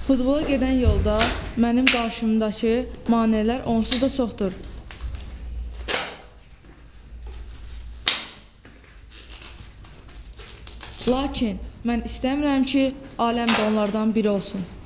Futbola gedən yolda mənim qarşımdakı maneələr onsuz da çoxdur. Lakin mən istəmirəm ki, aləm də onlardan biri olsun.